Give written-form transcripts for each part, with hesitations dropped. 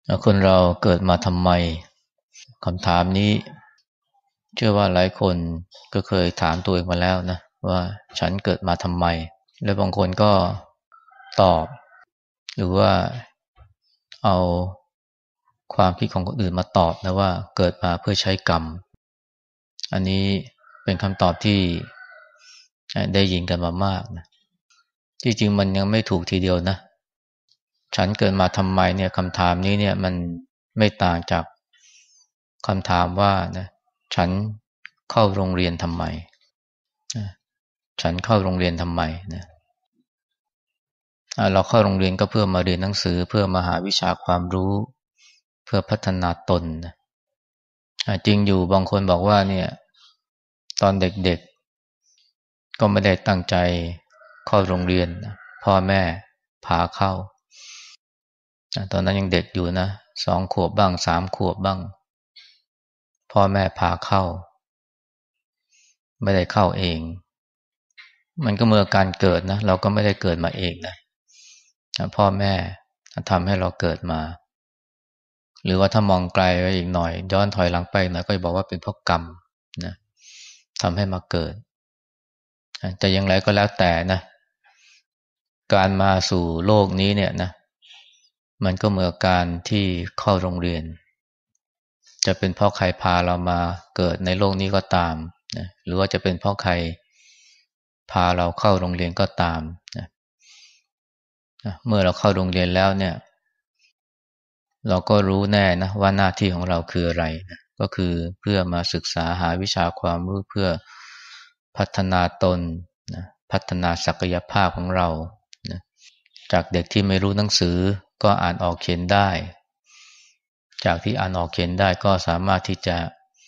คนเราเกิดมาทำไมคำถามนี้เชื่อว่าหลายคนก็เคยถามตัวเองมาแล้วนะว่าฉันเกิดมาทำไมและบางคนก็ตอบหรือว่าเอาความคิดของคนอื่นมาตอบนะว่าเกิดมาเพื่อใช้กรรมอันนี้เป็นคำตอบที่ได้ยินกันมามากนะที่จริงมันยังไม่ถูกทีเดียวนะฉันเกิดมาทำไมเนี่ยคำถามนี้เนี่ยมันไม่ต่างจากคำถามว่านะฉันเข้าโรงเรียนทำไมนะฉันเข้าโรงเรียนทำไมนะเราเข้าโรงเรียนก็เพื่อมาเรียนหนังสือเพื่อมาหาวิชาความรู้เพื่อพัฒนาตนนะจริงอยู่บางคนบอกว่าเนี่ยตอนเด็กๆก็ไม่ได้ตั้งใจเข้าโรงเรียนนะพ่อแม่พาเข้าตอนนั้นยังเด็กอยู่นะ2 ขวบบ้าง3 ขวบบ้างพ่อแม่พาเข้าไม่ได้เข้าเองมันก็เมื่อการเกิดนะเราก็ไม่ได้เกิดมาเองนะพ่อแม่ทำให้เราเกิดมาหรือว่าถ้ามองไกลไปอีกหน่อยย้อนถอยหลังไปหน่อยก็จะบอกว่าเป็นเพราะกรรมนะทำให้มาเกิดแต่อย่างไรก็แล้วแต่นะการมาสู่โลกนี้เนี่ยนะมันก็เหมือนการที่เข้าโรงเรียนจะเป็นเพราะใครพาเรามาเกิดในโลกนี้ก็ตามนะหรือว่าจะเป็นเพราะใครพาเราเข้าโรงเรียนก็ตามนะเมื่อเราเข้าโรงเรียนแล้วเนี่ยเราก็รู้แน่นะว่าหน้าที่ของเราคืออะไรนะก็คือเพื่อมาศึกษาหาวิชาความรู้เพื่อพัฒนาตนนะพัฒนาศักยภาพของเรานะจากเด็กที่ไม่รู้หนังสือก็อ่านออกเขียนได้จากที่อ่านออกเขียนได้ก็สามารถที่จะ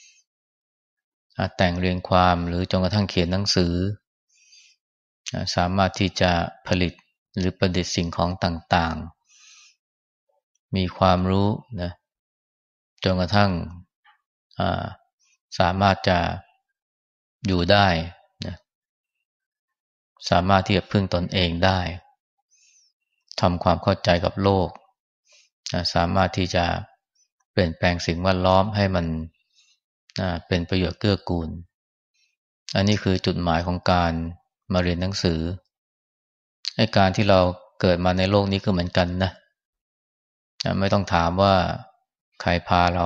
แต่งเรียงความหรือจนกระทั่งเขียนหนังสือสามารถที่จะผลิตหรือประดิษฐ์สิ่งของต่างๆมีความรู้นะจนกระทั่งสามารถจะอยู่ได้นะสามารถที่จะพึ่งตนเองได้ทำความเข้าใจกับโลกสามารถที่จะเปลี่ยนแปลงสิ่งแวดล้อมให้มันเป็นประโยชน์เกื้อกูลอันนี้คือจุดหมายของการมาเรียนหนังสือให้การที่เราเกิดมาในโลกนี้ก็เหมือนกันนะไม่ต้องถามว่าใครพาเรา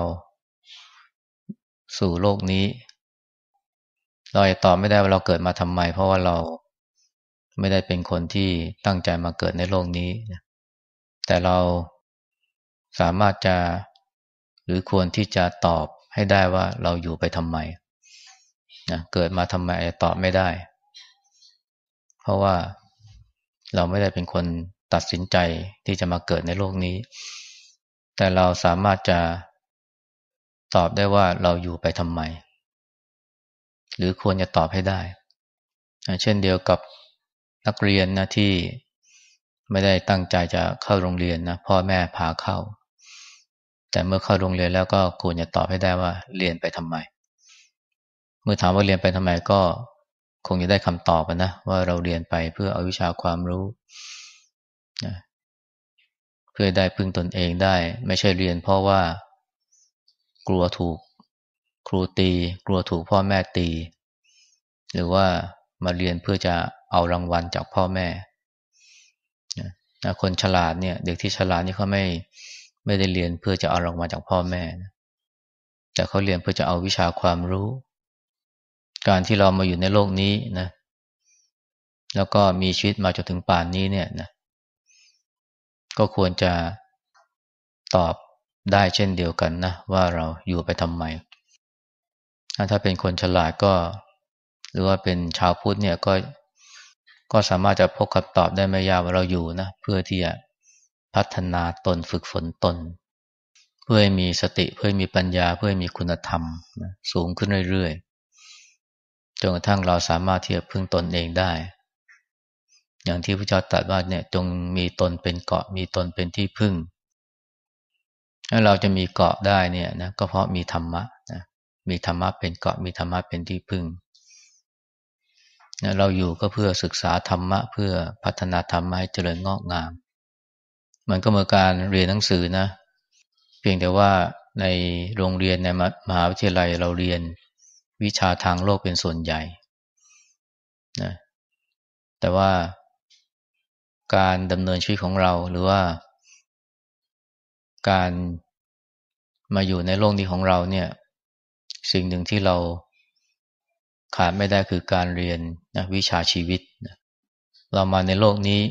สู่โลกนี้เราจะตอบไม่ได้ว่าเราเกิดมาทำไมเพราะว่าเราไม่ได้เป็นคนที่ตั้งใจมาเกิดในโลกนี้แต่เราสามารถจะหรือควรที่จะตอบให้ได้ว่าเราอยู่ไปทำไมนะเกิดมาทำไมอาจจะตอบไม่ได้เพราะว่าเราไม่ได้เป็นคนตัดสินใจที่จะมาเกิดในโลกนี้แต่เราสามารถจะตอบได้ว่าเราอยู่ไปทำไมหรือควรจะตอบให้ได้เช่นเดียวกับนักเรียนนะที่ไม่ได้ตั้งใจจะเข้าโรงเรียนนะพ่อแม่พาเข้าแต่เมื่อเข้าโรงเรียนแล้วก็ควรจะตอบให้ได้ว่าเรียนไปทำไมเมื่อถามว่าเรียนไปทำไมก็คงจะได้คำตอบนะว่าเราเรียนไปเพื่อเอาวิชาความรู้นะเพื่อได้พึ่งตนเองได้ไม่ใช่เรียนเพราะว่ากลัวถูกครูตีกลัวถูกพ่อแม่ตีหรือว่ามาเรียนเพื่อจะเอารางวัลจากพ่อแม่คนฉลาดเนี่ยเด็กที่ฉลาดนี่เขาไม่ได้เรียนเพื่อจะเอารางวัลจากพ่อแม่นะแต่เขาเรียนเพื่อจะเอาวิชาความรู้การที่เรามาอยู่ในโลกนี้นะแล้วก็มีชีวิตมาจนถึงป่านนี้เนี่ยนะก็ควรจะตอบได้เช่นเดียวกันนะว่าเราอยู่ไปทำไมถ้าเป็นคนฉลาดก็หรือว่าเป็นชาวพุทธเนี่ยก็สามารถจะพบคำตอบได้ไม่ยากว่าเราอยู่นะเพื่อที่จะพัฒนาตนฝึกฝนตนเพื่อให้มีสติเพื่อให้มีปัญญาเพื่อให้มีคุณธรรมนะสูงขึ้นเรื่อยๆจนกระทั่งเราสามารถที่จะพึ่งตนเองได้อย่างที่พระเจ้าตรัสว่าเนี่ยจงมีตนเป็นเกาะมีตนเป็นที่พึ่งถ้าเราจะมีเกาะได้เนี่ยนะก็เพราะมีธรรมะนะมีธรรมะเป็นเกาะมีธรรมะเป็นที่พึ่งนะเราอยู่ก็เพื่อศึกษาธรรมะเพื่อพัฒนาธรรมะให้เจริญงอกงามมันก็เหมือนการเรียนหนังสือนะเพียงแต่ว่าในโรงเรียนในมหาวิทยาลัยเราเรียนวิชาทางโลกเป็นส่วนใหญ่นะแต่ว่าการดำเนินชีวิตของเราหรือว่าการมาอยู่ในโลกนี้ของเราเนี่ยสิ่งหนึ่งที่เราขาดไม่ได้คือการเรียนนะวิชาชีวิตนะเรามาในโลกนี้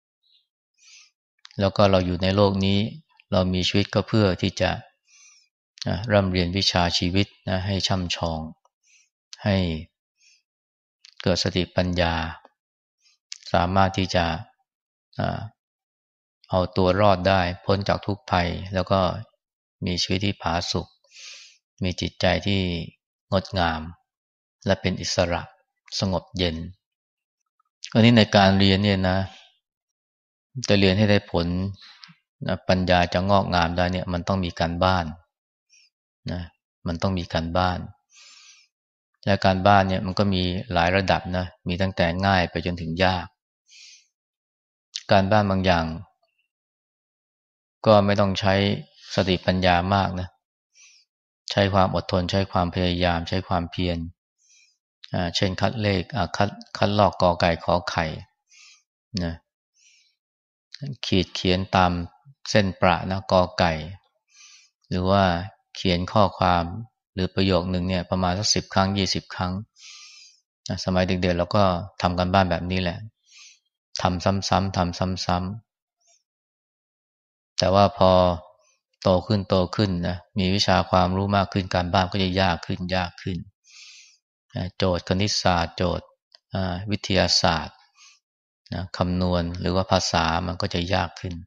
แล้วก็เราอยู่ในโลกนี้เรามีชีวิตก็เพื่อที่จะร่ำเรียนวิชาชีวิตนะให้ช่ำชองให้เกิดสติปัญญาสามารถที่จะอ่าเอาตัวรอดได้พ้นจากทุกภัยแล้วก็มีชีวิตที่ผาสุกมีจิตใจที่งดงามและเป็นอิสระสงบเย็นอันนี้ในการเรียนเนี่ยนะจะเรียนให้ได้ผลนะปัญญาจะงอกงามได้เนี่ยมันต้องมีการบ้านนะมันต้องมีการบ้านและการบ้านเนี่ยมันก็มีหลายระดับนะมีตั้งแต่ง่ายไปจนถึงยากการบ้านบางอย่างก็ไม่ต้องใช้สติปัญญามากนะใช้ความอดทนใช้ความพยายามใช้ความเพียรเช่นคัดเลขคัดลอกกอไก่ขอไข่นะขีดเขียนตามเส้นประนะกอไก่หรือว่าเขียนข้อความหรือประโยคนึงเนี่ยประมาณสัก10 ครั้ง20 ครั้งสมัยเด็กๆเราก็ทำกันบ้านแบบนี้แหละทำซ้ำๆทำซ้ำๆแต่ว่าพอโตขึ้นนะมีวิชาความรู้มากขึ้นการบ้านก็จะยากขึ้นโจทย์คณิตศาสตร์โจทย์วิทยาศาสตร์นะคำนวณหรือว่าภาษามันก็จะยากขึ้น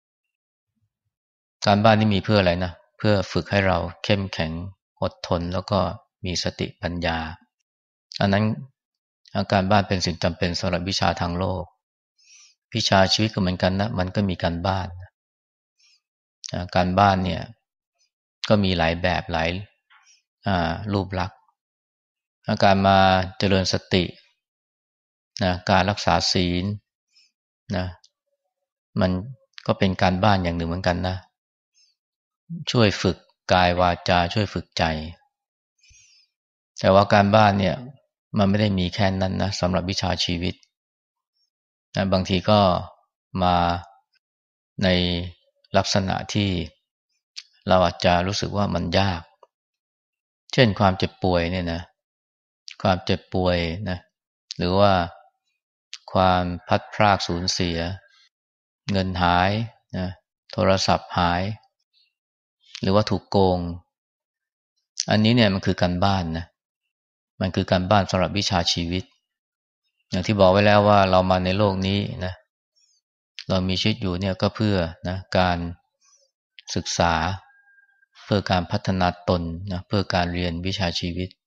การบ้านนี่มีเพื่ออะไรนะเพื่อฝึกให้เราเข้มแข็งอดทนแล้วก็มีสติปัญญาอันนั้นการบ้านเป็นสิ่งจำเป็นสำหรับวิชาทางโลกวิชาชีวิตก็เหมือนกันนะมันก็มีการบ้านการบ้านเนี่ยก็มีหลายแบบหลายรูปลักษณ์การมาเจริญสตินะการรักษาศีลนะมันก็เป็นการบ้านอย่างหนึ่งเหมือนกันนะช่วยฝึกกายวาจาช่วยฝึกใจแต่ว่าการบ้านเนี่ยมันไม่ได้มีแค่นั้นนะสำหรับวิชาชีวิตนะบางทีก็มาในลักษณะที่เราอาจจะรู้สึกว่ามันยากเช่นความเจ็บป่วยเนี่ยนะความเจ็บป่วยนะหรือว่าความพลัดพรากสูญเสียเงินหายนะโทรศัพท์หายหรือว่าถูกโกงอันนี้เนี่ยมันคือการบ้านนะมันคือการบ้านสำหรับวิชาชีวิตอย่างที่บอกไว้แล้วว่าเรามาในโลกนี้นะเรามีชีวิตอยู่เนี่ยก็เพื่อนะการศึกษาเพื่อการพัฒนาตนนะเพื่อการเรียนวิชาชีวิต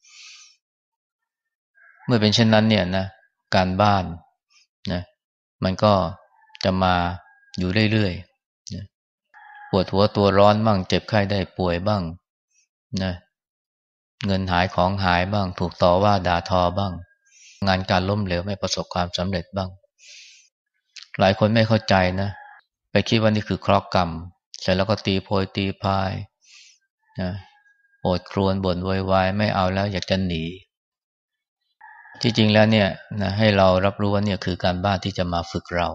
เมื่อเป็นเช่นนั้นเนี่ยนะการบ้านนะมันก็จะมาอยู่เรื่อยๆนะปวดหัวตัวร้อนบ้างเจ็บไข้ได้ป่วยบ้างนะเงินหายของหายบ้างถูกต่อว่าด่าทอบ้างงานการล้มเหลวไม่ประสบความสำเร็จบ้างหลายคนไม่เข้าใจนะไปคิดว่านี่คือเคราะห์กรรมเสร็จแล้วก็ตีโพยตีพายนะโอดครวญบ่นโวยวายไม่เอาแล้วอยากจะหนีที่จริงแล้วเนี่ยนะให้เรารับรู้ว่าเนี่ยคือการบ้านที่จะมาฝึกเรา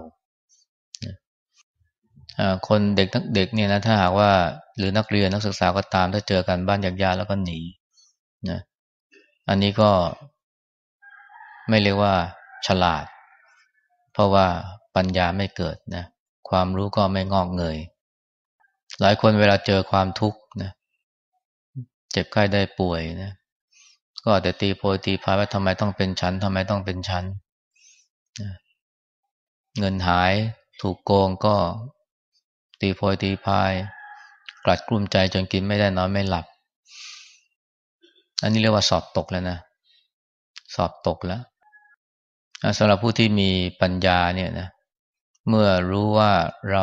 คนเด็กทั้งเด็กเนี่ยนะถ้าหากว่าหรือนักเรียนนักศึกษาก็ตามถ้าเจอการบ้านยากๆแล้วก็หนีนะอันนี้ก็ไม่เรียกว่าฉลาดเพราะว่าปัญญาไม่เกิดนะความรู้ก็ไม่งอกเงยหลายคนเวลาเจอความทุกข์นะเจ็บไข้ได้ป่วยนะก็อาจจะตีโพยตีพายว่าทำไมต้องเป็นฉันทำไมต้องเป็นฉันนะเงินหายถูกโกงก็ตีโพยตีพายกลัดกลุ้มใจจนกินไม่ได้นอนไม่หลับอันนี้เรียกว่าสอบตกแล้วนะสอบตกแล้วสำหรับผู้ที่มีปัญญาเนี่ยนะเมื่อรู้ว่าเรา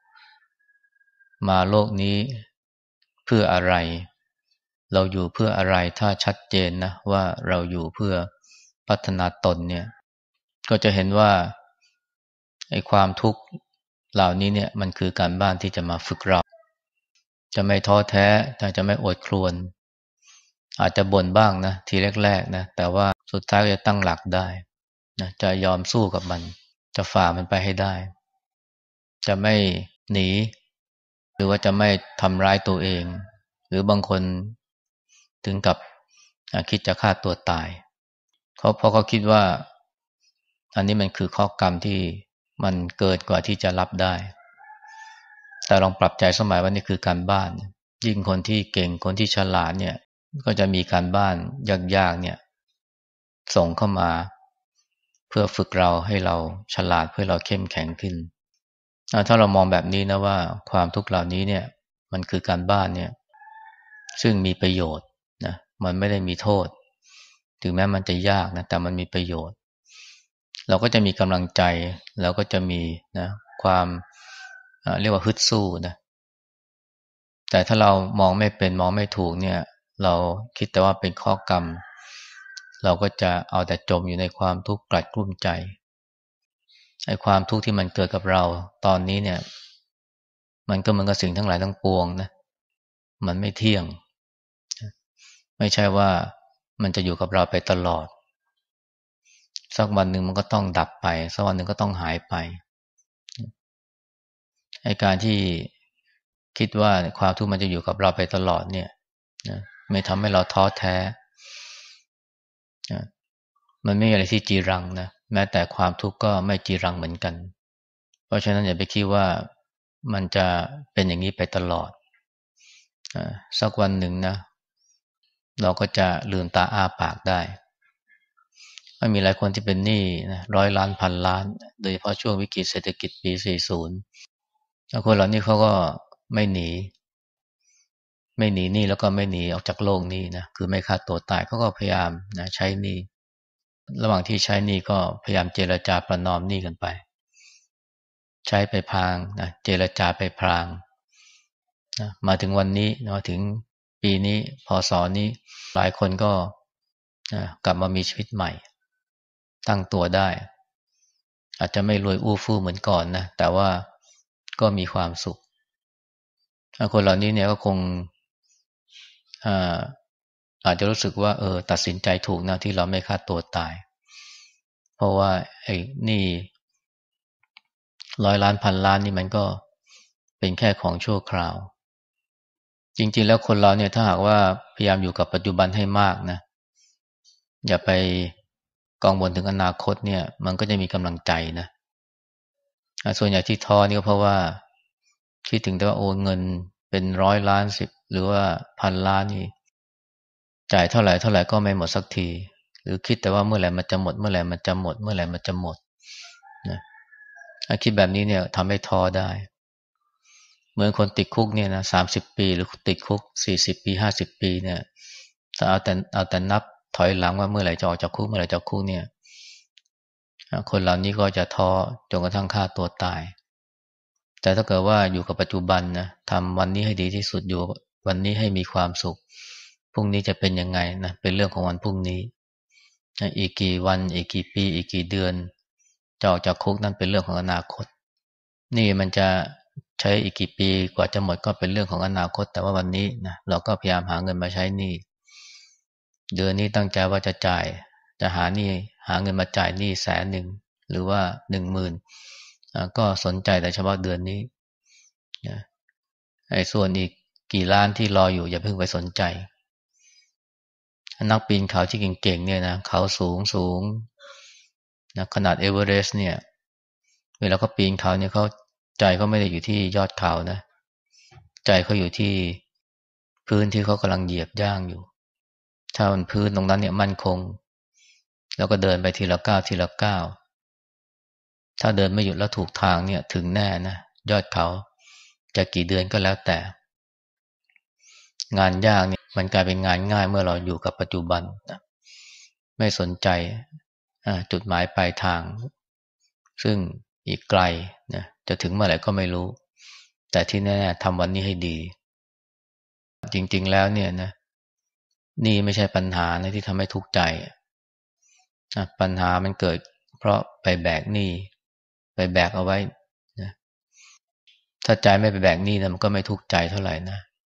มาโลกนี้เพื่ออะไรเราอยู่เพื่ออะไรถ้าชัดเจนนะว่าเราอยู่เพื่อพัฒนาตนเนี่ยก็จะเห็นว่าไอ้ความทุกข์เหล่านี้เนี่ยมันคือการบ้านที่จะมาฝึกเราจะไม่ท้อแท้จะไม่อดครวญอาจจะบ่นบ้างนะทีแรกๆนะแต่ว่าสุดท้ายก็จะตั้งหลักได้นะจะยอมสู้กับมันจะฝ่ามันไปให้ได้จะไม่หนีหรือว่าจะไม่ทำร้ายตัวเองหรือบางคนถึงกับคิดจะฆ่าตัวตายเพราะเขาคิดว่าอันนี้มันคือข้อกรรมที่มันเกินกว่าที่จะรับได้แต่ลองปรับใจสมัยว่านี่คือการบ้านยิ่งคนที่เก่งคนที่ฉลาดเนี่ยก็จะมีการบ้านยากๆเนี่ยส่งเข้ามาเพื่อฝึกเราให้เราฉลาดเพื่อเราเข้มแข็งขึ้นถ้าเรามองแบบนี้นะว่าความทุกข์เหล่านี้เนี่ยมันคือการบ้านเนี่ยซึ่งมีประโยชน์นะมันไม่ได้มีโทษถึงแม้มันจะยากนะแต่มันมีประโยชน์เราก็จะมีกำลังใจเราก็จะมีนะความเรียกว่าฮึดสู้นะแต่ถ้าเรามองไม่เป็นมองไม่ถูกเนี่ยเราคิดแต่ว่าเป็นข้อกรรมเราก็จะเอาแต่จมอยู่ในความทุกข์กลัดกลุ้มใจไอ้ความทุกข์ที่มันเกิดกับเราตอนนี้เนี่ยมันก็เหมือนกับสิ่งทั้งหลายทั้งปวงนะมันไม่เที่ยงไม่ใช่ว่ามันจะอยู่กับเราไปตลอดสักวันหนึ่งมันก็ต้องดับไปสักวันหนึ่งก็ต้องหายไปไอ้การที่คิดว่าความทุกข์มันจะอยู่กับเราไปตลอดเนี่ยนะไม่ทำให้เราท้อแท้นะมันไม่มีอะไรที่จีรังนะแม้แต่ความทุกข์ก็ไม่จีรังเหมือนกันเพราะฉะนั้นอย่าไปคิดว่ามันจะเป็นอย่างนี้ไปตลอดสักวันหนึ่งนะเราก็จะลืมตาอ้าปากได้มันมีหลายคนที่เป็นหนี้นะร้อยล้านพันล้านโดยเฉพาะช่วงวิกฤตเศรษฐกิจปี40แล้วคนเหล่านี้เขาก็ไม่หนีหนี้แล้วก็ไม่หนีออกจากโลกนี้นะคือไม่ฆ่าตัวตายเขาก็พยายามนะใช้หนี้ระหว่างที่ใช้หนี้ก็พยายามเจรจาประนอมหนี้กันไปใช้ไปพลางนะเจรจาไปพลางนะมาถึงวันนี้มาถึงปีนี้พศนี้หลายคนก็นะกลับมามีชีวิตใหม่ตั้งตัวได้อาจจะไม่รวยอู้ฟู่เหมือนก่อนนะแต่ว่าก็มีความสุขคนเหล่านี้เนี่ยก็คงอ่าอาจจะรู้สึกว่าตัดสินใจถูกนะที่เราไม่ฆ่าตัวตายเพราะว่าไอ้หนี่ร้อยล้านพันล้านนี่มันก็เป็นแค่ของชั่วคราวจริงๆแล้วคนเราเนี่ยถ้าหากว่าพยายามอยู่กับปัจจุบันให้มากนะอย่าไปกังวลถึงอนาคตเนี่ยมันก็จะมีกำลังใจนะส่วนใหญ่ที่ท้อนี่ก็เพราะว่าคิดถึงแต่ว่าโอนเงินเป็นร้อยล้านสิบหรือว่าพันล้านนี่จ่ายเท่าไหร่เท่าไหร่ก็ไม่หมดสักทีหรือคิดแต่ว่าเมื่อไหร่มันจะหมดเมื่อไหร่มันจะหมดเมื่อไหร่มันจะหมดนะคิดแบบนี้เนี่ยทำให้ท้อได้เหมือนคนติดคุกเนี่ยนะ30 ปีหรือติดคุก40 ปี50 ปีเนี่ยถ้าเอาแต่นับถอยหลังว่าเมื่อไหร่จะออกจากคุกเมื่อไหร่จะออกคุกเนี่ยคนเหล่านี้ก็จะท้อจนกระทั่งฆ่าตัวตายแต่ถ้าเกิดว่าอยู่กับปัจจุบันนะทำวันนี้ให้ดีที่สุดอยู่วันนี้ให้มีความสุขพรุ่งนี้จะเป็นยังไงนะเป็นเรื่องของวันพรุ่งนี้อีกกี่วันอีกกี่ปีอีกกี่เดือนจะออกจากคุกนั่นเป็นเรื่องของอนาคตนี่มันจะใช้อีกกี่ปีกว่าจะหมดก็เป็นเรื่องของอนาคตแต่ว่าวันนี้นะเราก็พยายามหาเงินมาใช้หนี้เดือนนี้ตั้งใจว่าจะจ่ายจะหาเงินมาจ่ายหนี้100,000หรือว่า10,000ก็สนใจแต่เฉพาะเดือนนี้นะไอ้ส่วนอีกกี่ล้านที่รออยู่อย่าเพิ่งไปสนใจนักปีนเขาที่เก่งๆเนี่ยนะเขาสูงนะขนาดเอเวอเรสต์เนี่ยเวลาเขาปีนเขาเนี่ยเขาใจเขาไม่ได้อยู่ที่ยอดเขานะใจเขาอยู่ที่พื้นที่เขากำลังเหยียบย่างอยู่ถ้ามันพื้นตรงนั้นเนี่ยมั่นคงแล้วก็เดินไปทีละก้าวทีละก้าวถ้าเดินไม่หยุดแล้วถูกทางเนี่ยถึงแน่นะยอดเขาจะกี่เดือนก็แล้วแต่งานยากเนี่ยมันกลายเป็นงานง่ายเมื่อเราอยู่กับปัจจุบันนะไม่สนใจจุดหมายปลายทางซึ่งอีกไกลนะจะถึงเมื่อไหร่ก็ไม่รู้แต่ที่แน่ๆทำวันนี้ให้ดีจริงๆแล้วเนี่ยนะนี่ไม่ใช่ปัญหานะที่ทำให้ทุกข์ใจปัญหามันเกิดเพราะไปแบกหนี้ไปแบกเอาไว้นะถ้าใจไม่ไปแบกหนี้นะมันก็ไม่ทุกข์ใจเท่าไหร่นะ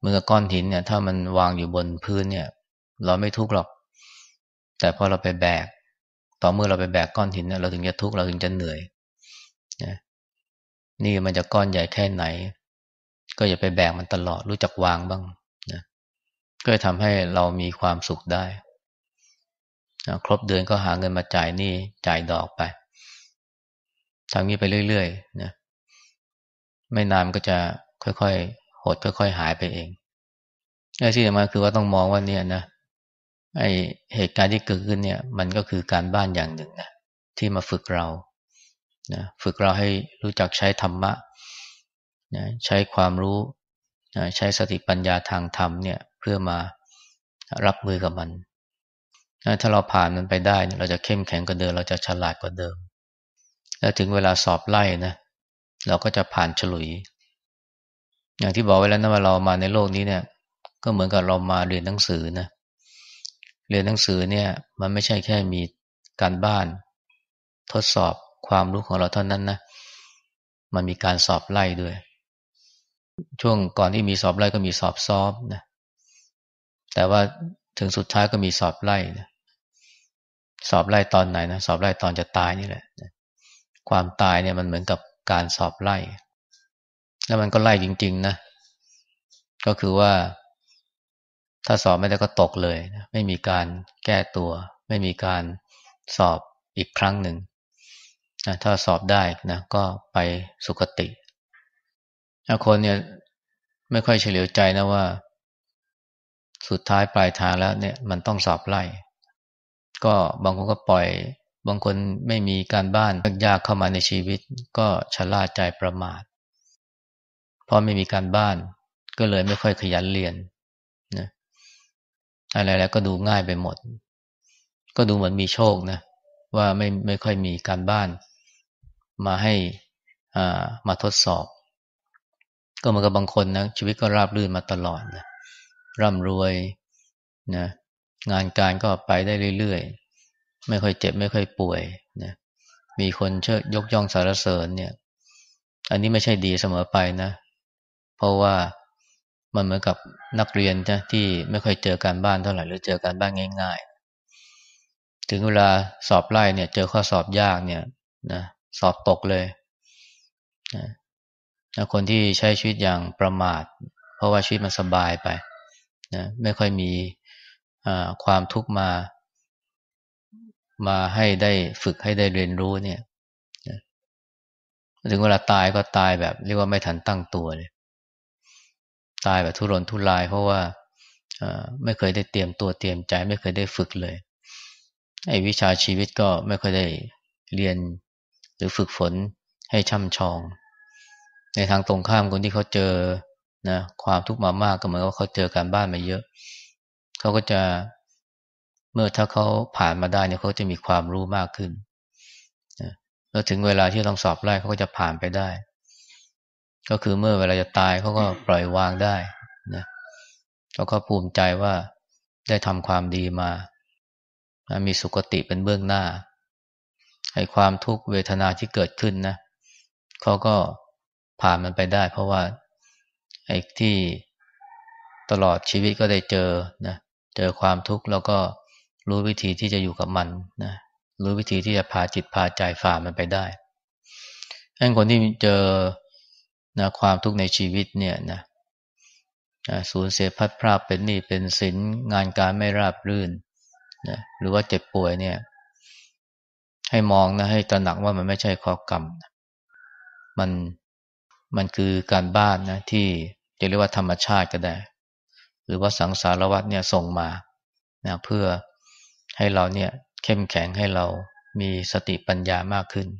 เมื่อก้อนหินเนี่ยถ้ามันวางอยู่บนพื้นเนี่ยเราไม่ทุกข์หรอกแต่พอเราไปแบกต่อเมื่อเราไปแบกก้อนหินเนี่ยเราถึงจะทุกข์เราถึงจะเหนื่อยนะนี่มันจะก้อนใหญ่แค่ไหนก็อย่าไปแบกมันตลอดรู้จักวางบ้างนะก็จะทำให้เรามีความสุขได้นะครบเดือนก็หาเงินมาจ่ายหนี้จ่ายดอกไปทำนี้ไปเรื่อยๆนะไม่นานมันก็จะค่อยๆหดค่อยๆหายไปเองไอ้ที่สำคัญคือว่าต้องมองว่าเนี่ยนะไอ้เหตุการณ์ที่เกิดขึ้นเนี่ยมันก็คือการบ้านอย่างหนึ่งนะที่มาฝึกเรานะฝึกเราให้รู้จักใช้ธรรมะนะใช้ความรู้นะใช้สติปัญญาทางธรรมเนี่ยเพื่อมารับมือกับมันนะถ้าเราผ่านมันไปได้เนี่ยเราจะเข้มแข็งกว่าเดิมเราจะฉลาดกว่าเดิมแล้วถึงเวลาสอบไล่นะเราก็จะผ่านฉลุยอย่างที่บอกไว้แล้วนะว่าเรามาในโลกนี้เนี่ยก็เหมือนกับเรามาเรียนหนังสือนะเรียนหนังสือเนี่ยมันไม่ใช่แค่มีการบ้านทดสอบความรู้ของเราเท่านั้นนะมันมีการสอบไล่ด้วยช่วงก่อนที่มีสอบไล่ก็มีสอบซ้อมนะแต่ว่าถึงสุดท้ายก็มีสอบไล่นะสอบไล่ตอนไหนนะสอบไล่ตอนจะตายนี่แหละความตายเนี่ยมันเหมือนกับการสอบไล่แล้วมันก็ไล่จริงๆนะก็คือว่าถ้าสอบไม่ได้ก็ตกเลยนะไม่มีการแก้ตัวไม่มีการสอบอีกครั้งหนึ่งนะถ้าสอบได้นะก็ไปสุคติคนเนี่ยไม่ค่อยเฉลียวใจนะว่าสุดท้ายปลายทางแล้วเนี่ยมันต้องสอบไล่ก็บางคนก็ปล่อยบางคนไม่มีการบ้านยากๆเข้ามาในชีวิตก็ชะล่าใจประมาทเพราะไม่มีการบ้านก็เลยไม่ค่อยขยันเรียนนะอะไรแล้วก็ดูง่ายไปหมดก็ดูเหมือนมีโชคนะว่าไม่ค่อยมีการบ้านมาให้มาทดสอบก็เหมือนกับบางคนนะชีวิตก็ราบรื่นมาตลอดนะร่ำรวยนะงานการก็ไปได้เรื่อยๆไม่ค่อยเจ็บไม่ค่อยป่วยนะมีคนเชิดยกย่องสรรเสริญเนี่ยอันนี้ไม่ใช่ดีเสมอไปนะเพราะว่ามันเหมือนกับนักเรียนนะที่ไม่ค่อยเจอการบ้านเท่าไหร่หรือเจอการบ้านง่ายๆถึงเวลาสอบไล่เนี่ยเจอข้อสอบยากเนี่ยนะสอบตกเลยนะคนที่ใช้ชีวิตอย่างประมาทเพราะว่าชีวิตมันสบายไปนะไม่ค่อยมีความทุกข์มาให้ได้ฝึกให้ได้เรียนรู้เนี่ยนะถึงเวลาตายก็ตายแบบเรียกว่าไม่ทันตั้งตัวเลยตายแบบทุรนทุรายเพราะว่าไม่เคยได้เตรียมตัวเตรียมใจไม่เคยได้ฝึกเลยไอ้วิชาชีวิตก็ไม่ค่อยได้เรียนหรือฝึกฝนให้ช่ำชองในทางตรงข้ามคนที่เขาเจอนะความทุกข์มามากก็เหมือนว่าเขาเจอการบ้านมาเยอะเขาก็จะเมื่อถ้าเขาผ่านมาได้เนี่ยเขาจะมีความรู้มากขึ้นนะแล้วถึงเวลาที่ต้องสอบไล่เขาก็จะผ่านไปได้ก็คือเมื่อเวลาจะตายเขาก็ปล่อยวางได้นะแล้วก็ภูมิใจว่าได้ทำความดีมามีสุคติเป็นเบื้องหน้าให้ความทุกข์เวทนาที่เกิดขึ้นนะเขาก็ผ่านมันไปได้เพราะว่าไอ้ที่ตลอดชีวิตก็ได้เจอนะเจอความทุกข์แล้วก็รู้วิธีที่จะอยู่กับมันนะรู้วิธีที่จะพาจิตพาใจฝ่ามันไปได้ให้คนที่เจอนะความทุกข์ในชีวิตเนี่ยนะสูญเสียพัดพรากเป็นหนี้เป็นสินงานการไม่ราบรื่นนะหรือว่าเจ็บป่วยเนี่ยให้มองนะให้ตระหนักว่ามันไม่ใช่ข้อกรรมนะมันมันคือการบ้านนะที่จะเรียกว่าธรรมชาติก็ได้หรือว่าสังสารวัฏเนี่ยส่งมานะเพื่อให้เราเนี่ยเข้มแข็งให้เรามีสติปัญญามากขึ้น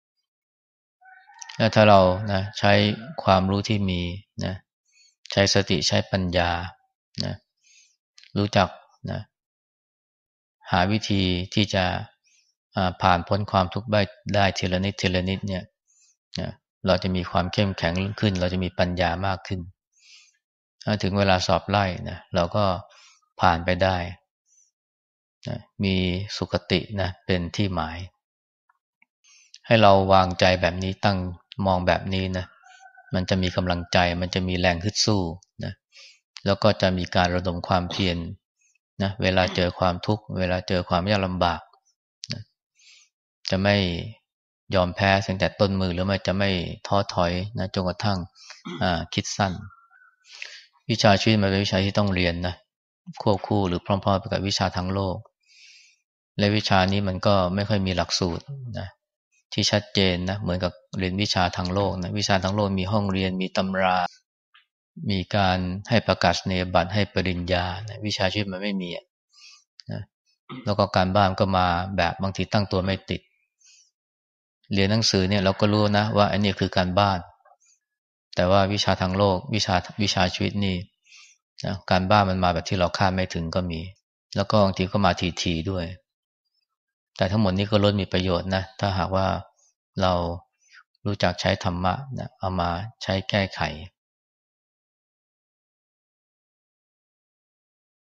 และถ้าเรานะใช้ความรู้ที่มีนะใช้สติใช้ปัญญานะรู้จักนะหาวิธีที่จะผ่านพ้นความทุกข์ได้ทีละนิดทีละนิดเนี่ยนะเราจะมีความเข้มแข็งขึ้นเราจะมีปัญญามากขึ้นถ้าถึงเวลาสอบไล่นะเราก็ผ่านไปได้นะมีสุคตินะเป็นที่หมายให้เราวางใจแบบนี้ตั้งมองแบบนี้นะมันจะมีกำลังใจมันจะมีแรงฮึดสู้นะแล้วก็จะมีการระดมความเพียรนะเวลาเจอความทุกข์เวลาเจอความยากลำบากนะจะไม่ยอมแพ้ตั้งแต่ต้นมือหรือไม่จะไม่ท้อถอยนะจนกระทั่งคิดสั้นวิชาชีวิตมันเป็นวิชาที่ต้องเรียนนะควบคู่หรือพร้อมๆไปกับวิชาทางโลกและวิชานี้มันก็ไม่ค่อยมีหลักสูตรนะที่ชัดเจนนะเหมือนกับเรียนวิชาทางโลกนะวิชาทางโลกมีห้องเรียนมีตำรามีการให้ประกาศนียบัตรให้ปริญญานะวิชาชีวิตมันไม่มีนะแล้วก็การบ้านก็มาแบบบางทีตั้งตัวไม่ติดเรียนหนังสือเนี่ยเราก็รู้นะว่าอันนี้คือการบ้านแต่ว่าวิชาทางโลกวิชาชีวิตนี่นะการบ้านมันมาแบบที่เราคาดไม่ถึงก็มีแล้วก็บางทีก็มาทีๆด้วยแต่ทั้งหมดนี้ก็ล้วนมีประโยชน์นะถ้าหากว่าเรารู้จักใช้ธรรมะนะเอามาใช้แก้ไข